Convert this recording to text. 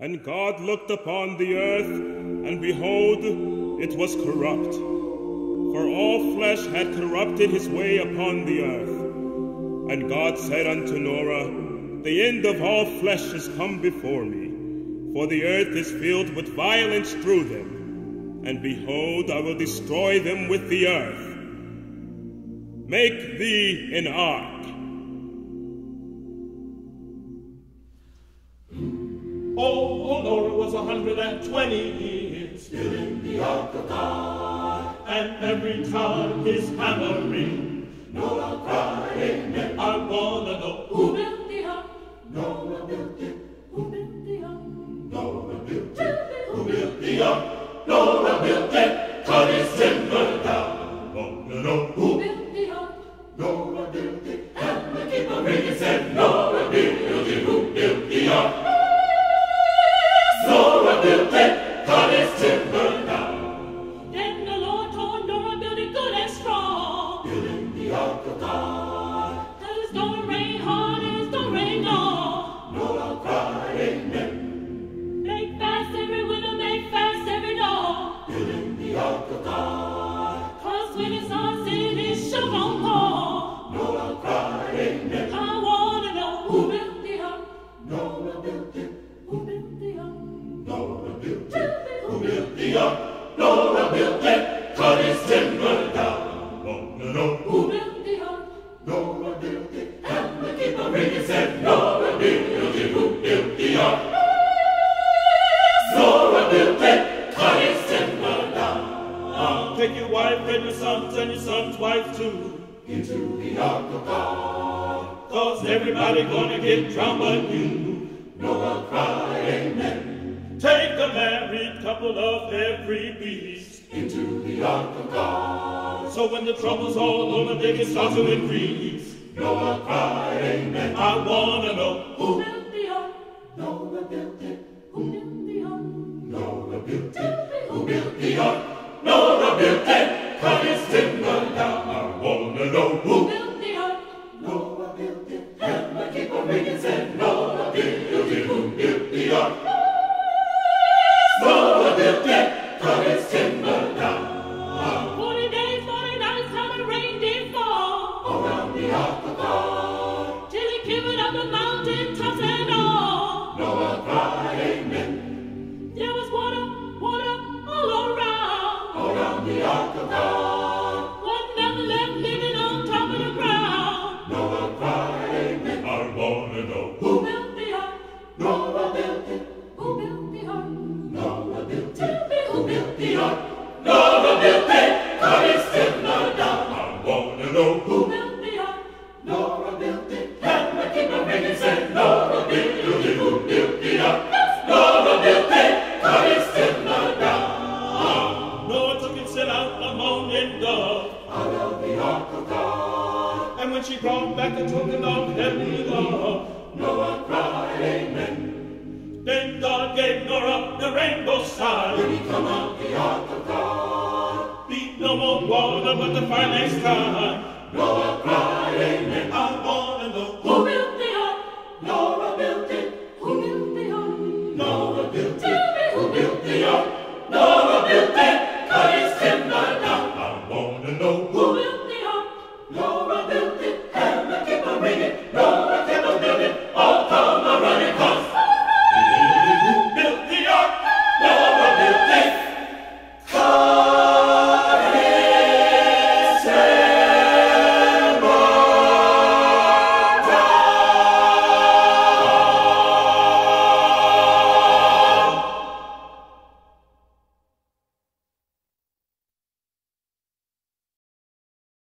And God looked upon the earth, and behold, it was corrupt. For all flesh had corrupted his way upon the earth. And God said unto Noah, The end of all flesh is come before me, for the earth is filled with violence through them. And behold, I will destroy them with the earth. Make thee an ark. Oh, Noah was 120 years building the ark of God. And every time he's hammering, Noah cried, Amen. I wanna know who built the ark? Noah built it. Who built the ark? Noah built it. Who built the ark? Noah built it. Cut his timber down. Wanna know Who built the ark? Noah built it. And the keeper ringing said, Noah built it. Who built the ark? Noah built it, cut his timber down. Then the Lord told Noah, build it good and strong. Building the ark of God. Cause it's gonna rain hard and it's gonna rain long. Noah cried, Amen. Make fast every window, make fast every door. Building the ark of God. Cause when it's on sin, it's sure gonna pour. Noah cried, Amen. I wanna know who built the ark? Noah built it. Who built the ark? Noah built it. Who built the ark? Noah built it. Cut his timber down. Wanna know Who built the ark? Noah built it. And the keeper ringing said, Noah built it. Who built the ark? Noah built it. Cut his timber down. Take your wife and your sons and your son's wife too, Into the ark of God. cause everybody gonna get drowned but you. Noah cried, Amen. Take a married couple of every beast, Into the ark of God. so when the trouble's all over they can start to increase. Noah cried, Amen. I wanna know Who built the ark? Noah built it. Who built the ark? Noah built it. Who built the ark? Noah built it. Cut his timber down. I wanna know Who who. built the ark? Noah built it. And the keeper ringing said, Noah built it. Who built the ark? Noah built it. Cut his timber down. 40 days, 40 nights, how the rain did fall. Around the ark of God. Till it covered up the mountain tops and all. Noah cried, Amen. There was water, water all around. Around the ark of God. Wasn't nothing left living on top of the ground. Noah cried, Amen. I wanna know Who built the ark? Noah built it. Who built the ark? Noah built it. Who built the ark? Noah built it. Cut his timber down. I wanna know Who who. built the ark? Noah built it. And the keeper ringing said, Noah built it. Who built the ark? Noah built it. Cut his timber down. Noah took and set out a moaning dove, Out of the ark of God. and when she brought back a token of heavenly love, Noah cried, Amen. then God gave Noah the rainbow sign. When he come out the ark of God. Be no more water but the fire next time. Noah cried, Amen. I wanna know Who